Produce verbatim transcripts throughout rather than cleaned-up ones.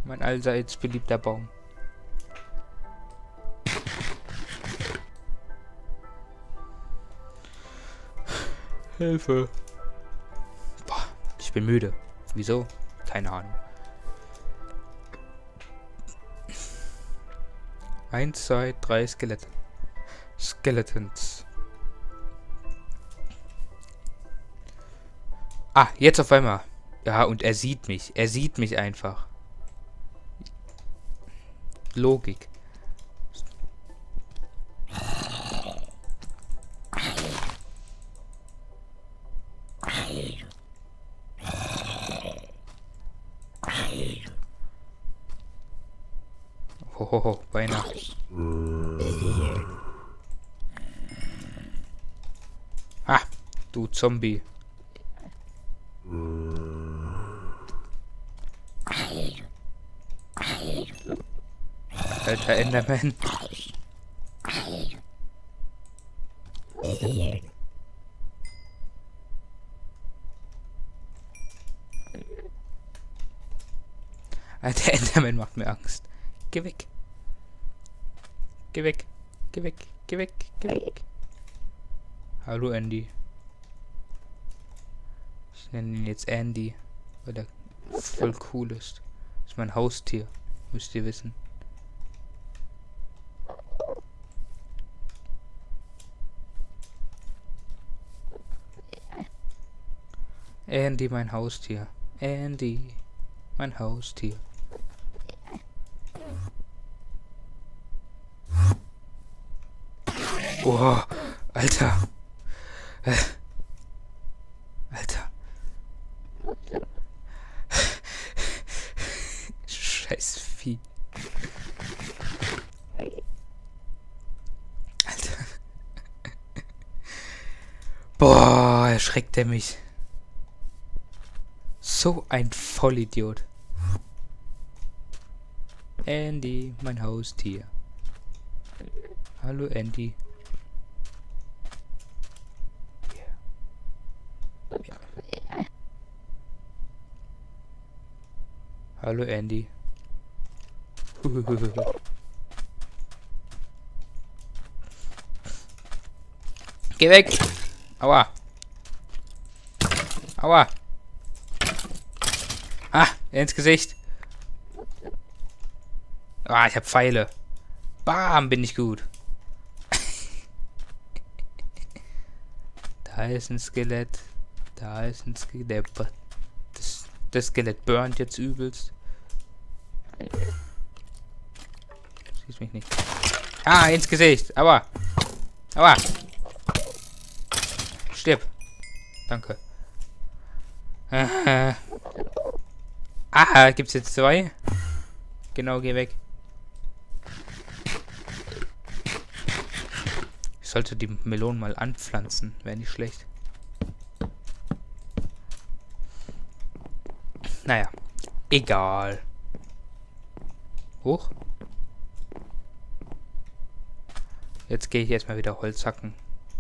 Mein allseits beliebter Baum. Hilfe. Boah, ich bin müde. Wieso? Keine Ahnung. Eins, zwei, drei Skelette. Skeletons. Ah, jetzt auf einmal. Ja, und er sieht mich. Er sieht mich einfach. Logik. Hohoho, beinahe. Ah, du Zombie. Alter Enderman. Alter Enderman macht mir Angst. Geh weg. Geh weg. Geh weg. Geh weg. Geh weg. Hallo Andy. Ich nenne ihn jetzt Andy, weil er voll cool ist. Das ist mein Haustier, müsst ihr wissen. Andy, mein Haustier. Andy, mein Haustier. Oh, Alter. Äh. Alter. Scheiß Vieh. Alter. Boah, erschreckt er mich. So ein Vollidiot. Andy, mein Haustier. Hallo Andy. Ja. Hallo Andy. Geh weg! Aua! Aua! Ah, ins Gesicht! Ah, ich hab Pfeile. Bam, bin ich gut. Da ist ein Skelett. Da ist ein Skelett. Das, das Skelett burnt jetzt übelst. Siehst mich nicht. Ah, ins Gesicht. Aua. Aua. Stirb. Danke. Äh. Ah, gibt's jetzt zwei? Genau, geh weg. Ich sollte die Melonen mal anpflanzen. Wäre nicht schlecht. Naja. Egal. Hoch. Jetzt gehe ich erstmal wieder Holz hacken.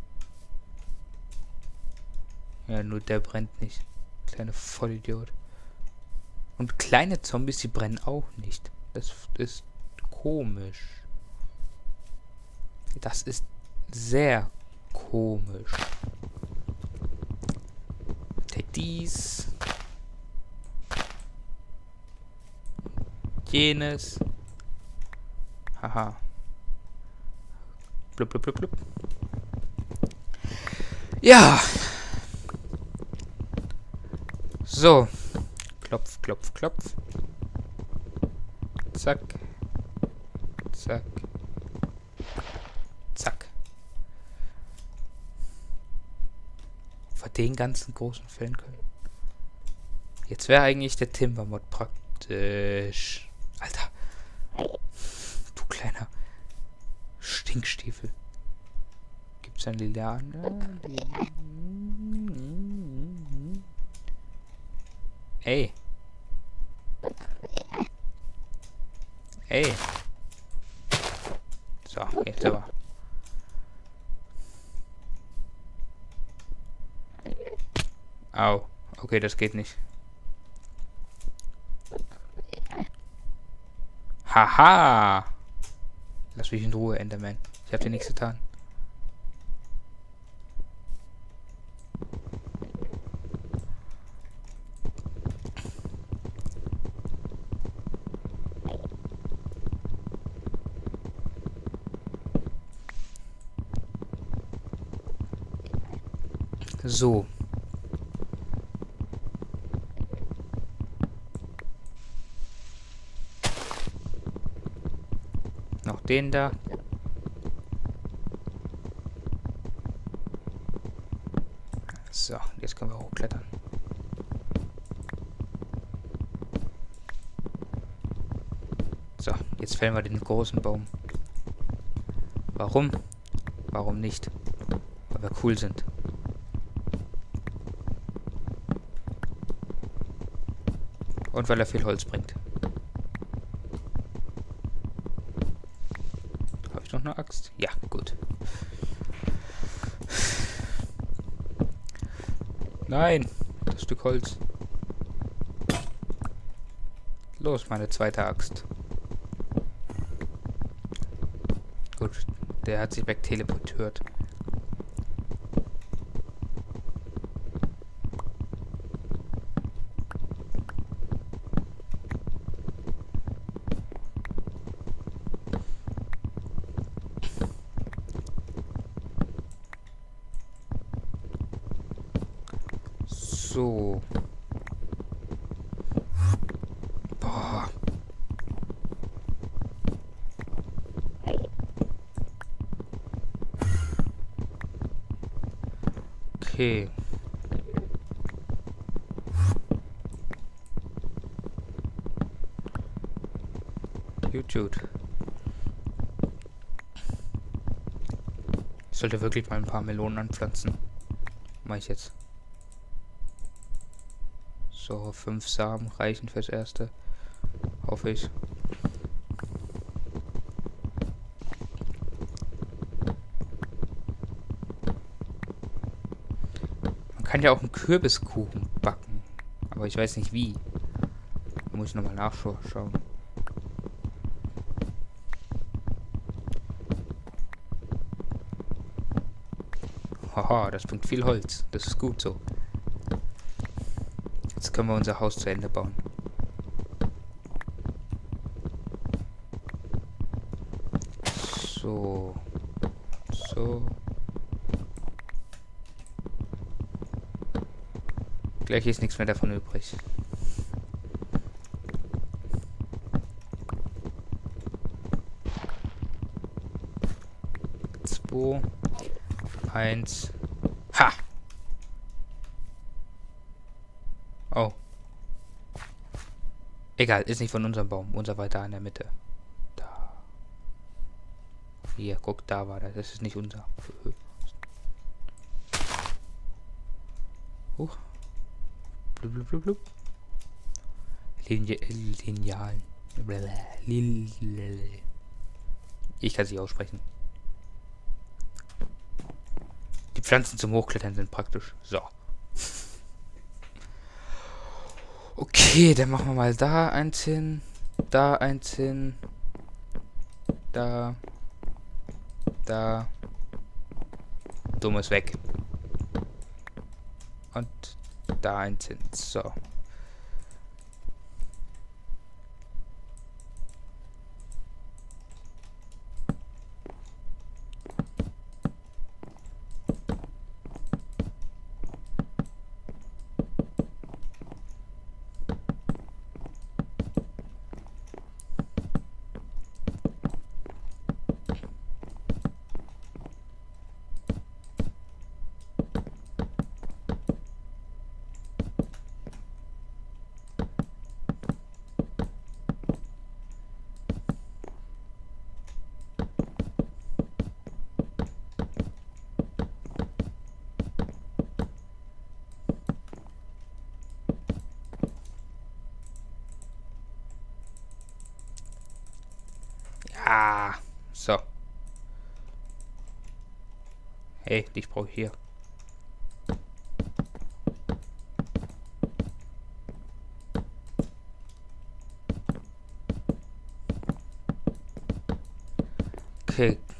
Ja, nur der brennt nicht. Kleine Vollidiot. Und kleine Zombies, die brennen auch nicht. Das ist komisch. Das ist sehr komisch. Take dies. Jenes. Haha. Blub, blub, blub, blub. Ja. So. Klopf, klopf, klopf. Zack. Zack. Zack. Vor den ganzen großen Fällen können. Jetzt wäre eigentlich der Timbermod praktisch. Alter. Du kleiner Stinkstiefel. Gibt's ein Liliane? Ey. Ey. So, jetzt aber. Au. Okay, das geht nicht. Haha! Lass mich in Ruhe, Enderman. Ich hab dir nichts getan. So. Noch den da. So, jetzt können wir hochklettern. So, jetzt fällen wir den großen Baum. Warum? Warum nicht? Weil wir cool sind. Und weil er viel Holz bringt. Habe ich noch eine Axt? Ja, gut. Nein, das Stück Holz. Los, meine zweite Axt. Gut, der hat sich wegteleportiert. So. Boah. Okay. YouTube. Ich sollte wirklich mal ein paar Melonen anpflanzen. Mach ich jetzt. So, fünf Samen reichen fürs Erste. Hoffe ich. Man kann ja auch einen Kürbiskuchen backen. Aber ich weiß nicht wie. Da muss ich nochmal nachschauen. Haha, das bringt viel Holz. Das ist gut so. Jetzt können wir unser Haus zu Ende bauen. So. So. Gleich ist nichts mehr davon übrig. Zwei. Eins. Ha! Oh. Egal, ist nicht von unserem Baum. Unser weiter in der Mitte. Da. Hier, guck, da war das. Das ist nicht unser. Huch. Blub, blub, blub, blub. Linie Linealen. Ich kann sie aussprechen. Die Pflanzen zum Hochklettern sind praktisch. So. Okay, dann machen wir mal da eins hin, da eins hin, da, da, dummes weg. Und da eins hin, so. Ah, so. Hey, dich brauche ich hier. Okay,